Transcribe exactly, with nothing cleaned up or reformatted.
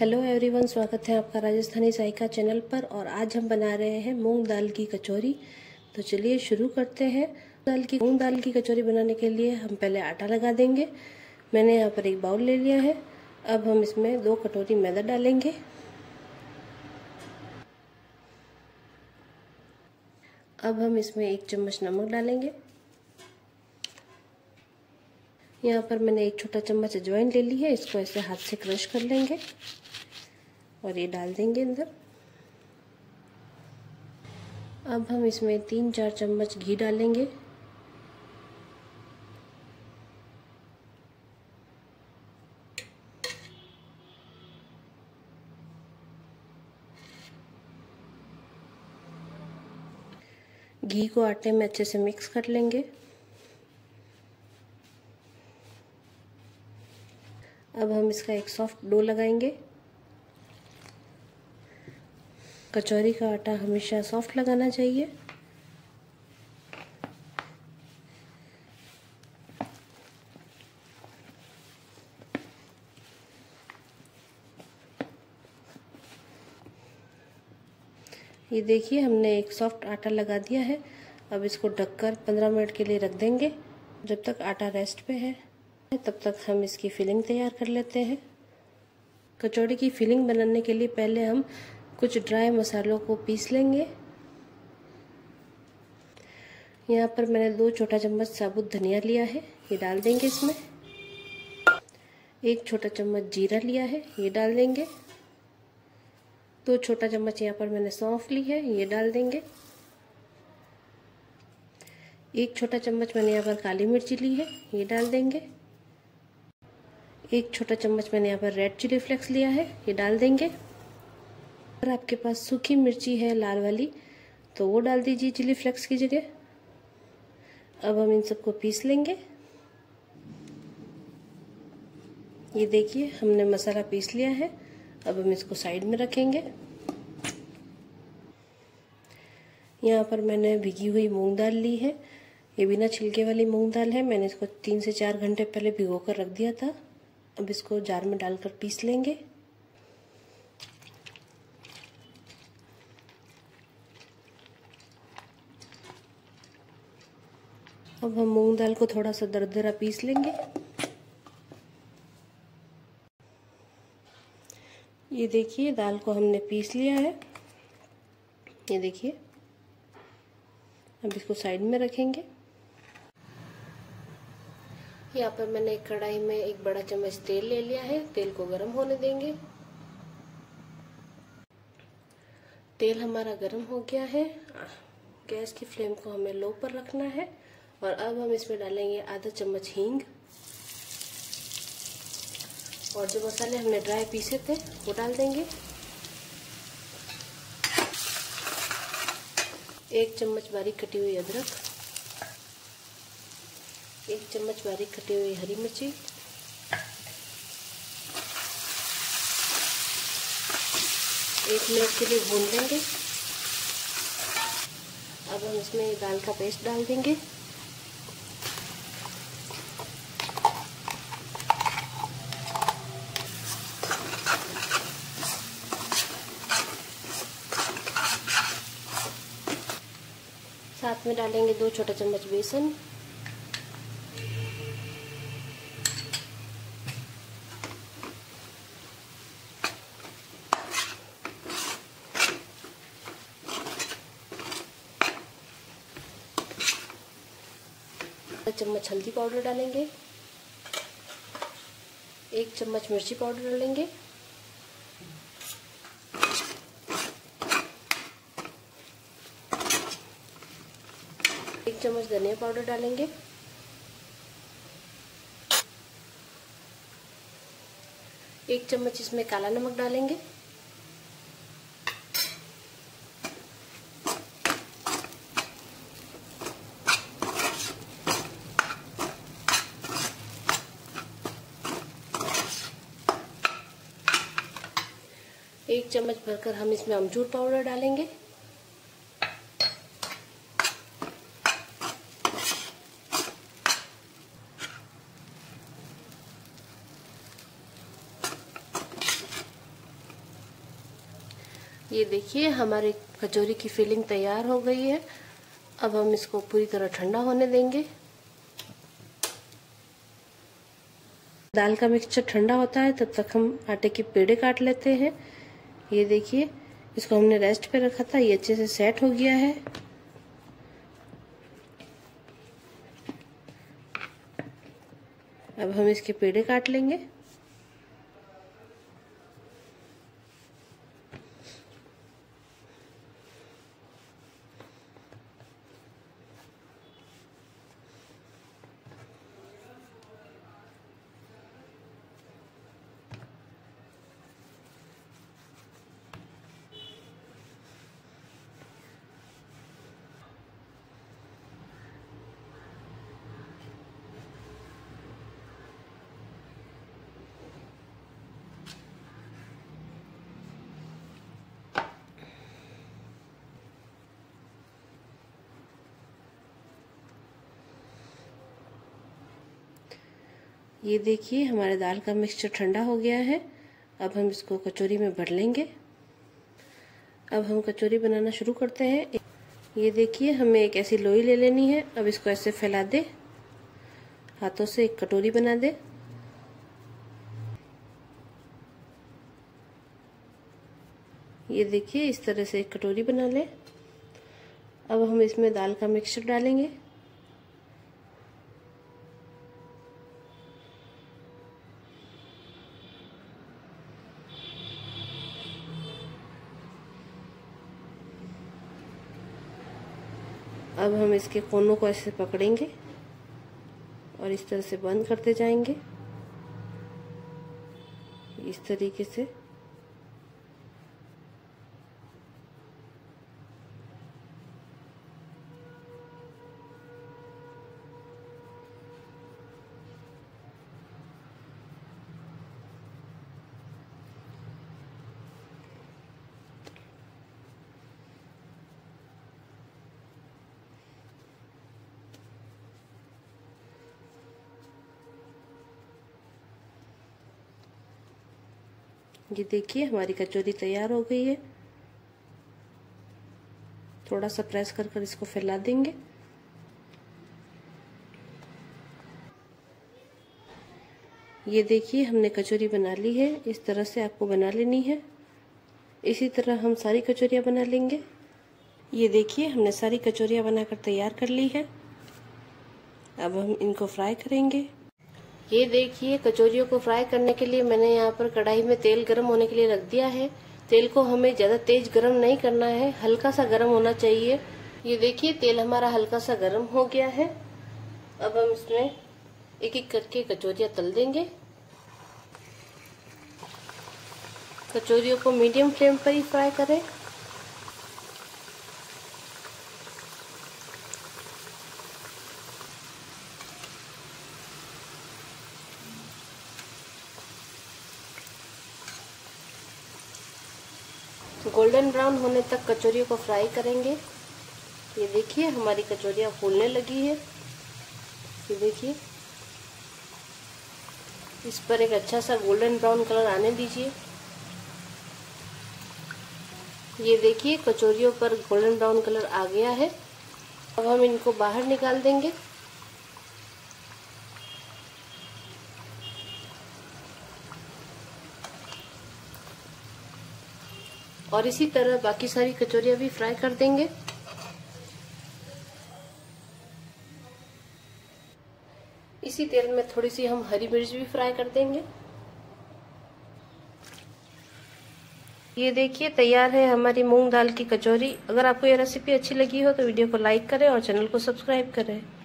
Hello everyone, स्वागत है आपका राजस्थानी जायका चैनल पर। और आज हम बना रहे हैं मूंग दाल की कचौरी। तो चलिए शुरू करते हैं। दाल की मूंग दाल की कचौरी बनाने के लिए हम पहले आटा लगा देंगे। मैंने यहाँ पर एक बाउल ले लिया है। अब हम इसमें दो कटोरी मैदा डालेंगे। अब हम इसमें एक चम्मच नमक डालेंगे। यहाँ पर मैंने एक छोटा चम्मच अजवाइन ले ली है। इसको ऐसे हाथ से क्रश कर लेंगे और ये डाल देंगे अंदर। अब हम इसमें तीन चार चम्मच घी डालेंगे। घी को आटे में अच्छे से मिक्स कर लेंगे। अब हम इसका एक सॉफ्ट डो लगाएंगे। कचौरी का आटा हमेशा सॉफ्ट लगाना चाहिए। ये देखिए, हमने एक सॉफ्ट आटा लगा दिया है। अब इसको ढककर पंद्रह मिनट के लिए रख देंगे। जब तक आटा रेस्ट पे है तब तक हम इसकी फिलिंग तैयार कर लेते हैं। कचौड़ी की फिलिंग बनाने के लिए पहले हम कुछ ड्राई मसालों को पीस लेंगे। यहाँ पर मैंने दो छोटा चम्मच साबुत धनिया लिया है, ये डाल देंगे इसमें। एक छोटा चम्मच जीरा लिया है, ये डाल देंगे। दो छोटा चम्मच यहाँ पर मैंने सौंफ ली है, ये डाल देंगे। एक छोटा चम्मच मैंने यहाँ पर काली मिर्ची ली है, ये डाल देंगे। एक छोटा चम्मच मैंने यहाँ पर रेड चिली फ्लेक्स लिया है, ये डाल देंगे। अगर आपके पास सूखी मिर्ची है लाल वाली तो वो डाल दीजिए चिली फ्लेक्स की जगह। अब हम इन सबको पीस लेंगे। ये देखिए, हमने मसाला पीस लिया है। अब हम इसको साइड में रखेंगे। यहाँ पर मैंने भिगी हुई मूंग दाल ली है। ये बिना छिलके वाली मूंग दाल है। मैंने इसको तीन से चार घंटे पहले भिगो कर रख दिया था। अब इसको जार में डालकर पीस लेंगे। अब हम मूंग दाल को थोड़ा सा दरदरा पीस लेंगे। ये देखिए, दाल को हमने पीस लिया है। ये देखिए, अब इसको साइड में रखेंगे। यहाँ पर मैंने एक कढ़ाई में एक बड़ा चम्मच तेल ले लिया है। तेल को गर्म होने देंगे। तेल हमारा गर्म हो गया है। गैस की फ्लेम को हमें लो पर रखना है। और अब हम इसमें डालेंगे आधा चम्मच हींग। और जो मसाले हमने ड्राई पीसे थे वो डाल देंगे। एक चम्मच बारीक कटी हुई अदरक, एक चम्मच बारीक कटी हुई हरी मिर्ची, एक मिनट के लिए भून लेंगे। अब हम इसमें दाल का पेस्ट डाल देंगे। साथ में डालेंगे दो छोटा चम्मच बेसन, चम्मच हल्दी पाउडर डालेंगे, एक चम्मच मिर्ची पाउडर डालेंगे, एक चम्मच धनिया पाउडर डालेंगे, एक चम्मच इसमें काला नमक डालेंगे, एक चम्मच भरकर हम इसमें अमचूर पाउडर डालेंगे। ये देखिए हमारी कचौरी की फिलिंग तैयार हो गई है। अब हम इसको पूरी तरह ठंडा होने देंगे। दाल का मिक्सचर ठंडा होता है तब तक हम आटे के पेड़े काट लेते हैं। ये देखिए इसको हमने रेस्ट पे रखा था, ये अच्छे से सेट हो गया है। अब हम इसके पेड़े काट लेंगे। ये देखिए हमारे दाल का मिक्सचर ठंडा हो गया है। अब हम इसको कचौरी में भर लेंगे। अब हम कचौरी बनाना शुरू करते हैं। ये देखिए हमें एक ऐसी लोई ले लेनी है। अब इसको ऐसे फैला दे, हाथों से एक कटोरी बना दे। ये देखिए इस तरह से एक कटोरी बना ले। अब हम इसमें दाल का मिक्सचर डालेंगे। अब हम इसके कोनों को ऐसे पकड़ेंगे और इस तरह से बंद करते जाएंगे, इस तरीके से। ये देखिए हमारी कचौरी तैयार हो गई है। थोड़ा सा प्रेस कर कर इसको फैला देंगे। ये देखिए हमने कचौरी बना ली है। इस तरह से आपको बना लेनी है। इसी तरह हम सारी कचौरियाँ बना लेंगे। ये देखिए हमने सारी कचौरियाँ बनाकर तैयार कर ली है। अब हम इनको फ्राई करेंगे। ये देखिए कचौरियों को फ्राई करने के लिए मैंने यहाँ पर कढ़ाई में तेल गरम होने के लिए रख दिया है। तेल को हमें ज्यादा तेज गरम नहीं करना है, हल्का सा गरम होना चाहिए। ये देखिए तेल हमारा हल्का सा गरम हो गया है। अब हम इसमें एक एक करके कचौरियाँ तल देंगे। कचौरियों को मीडियम फ्लेम पर ही फ्राई करें। गोल्डन ब्राउन होने तक कचौरियों को फ्राई करेंगे। ये देखिए हमारी कचौरियाँ फूलने लगी है। ये देखिए इस पर एक अच्छा सा गोल्डन ब्राउन कलर आने दीजिए। ये देखिए कचौरियों पर गोल्डन ब्राउन कलर आ गया है। अब हम इनको बाहर निकाल देंगे। और इसी तरह बाकी सारी कचौरियाँ भी फ्राई कर देंगे। इसी तेल में थोड़ी सी हम हरी मिर्च भी फ्राई कर देंगे। ये देखिए तैयार है हमारी मूंग दाल की कचौरी। अगर आपको ये रेसिपी अच्छी लगी हो तो वीडियो को लाइक करें और चैनल को सब्सक्राइब करें।